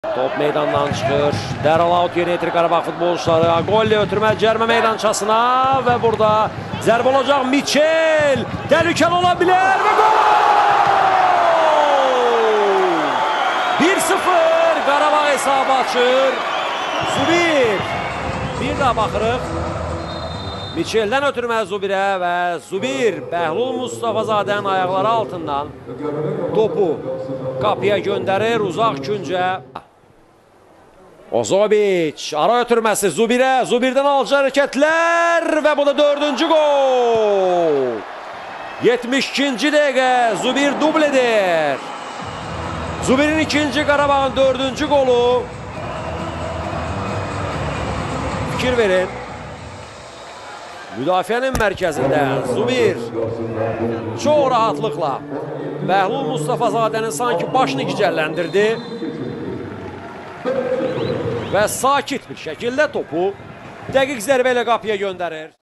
Top meydandan çıxır. Dərhal out yerinə yetirir Qarabağ futbolçuları. Golle ötürmə cərmə meydançasına və burada zərbə olacaq. Miçel təhlükəli ola bilər və gol! 1-0 Qarabağ hesabı açır. Zubir. Bir daha baxırıq. Miçeldən ötürmə Zubirə və Zubir Bəhlul Mustafazadənin ayaqları altından topu qapıya göndərir uzaq küncə. Ozoviç ara ötürməsi Zubirə, Zubirdən alıcı hərəkətlər və bu da 4-cü gol. 72-ci dəqiqə Zubir dubl edir. Zubirin ikinci, Qarabağın 4-cü qolu. Fikir verin. Müdafiənin mərkəzində Zubir çox rahatlıqla Bəhlul Mustafazadənin sanki başını gicəlləndirdi və sakit bir şəkildə topu dəqiq zərbə ilə qapıya göndərir.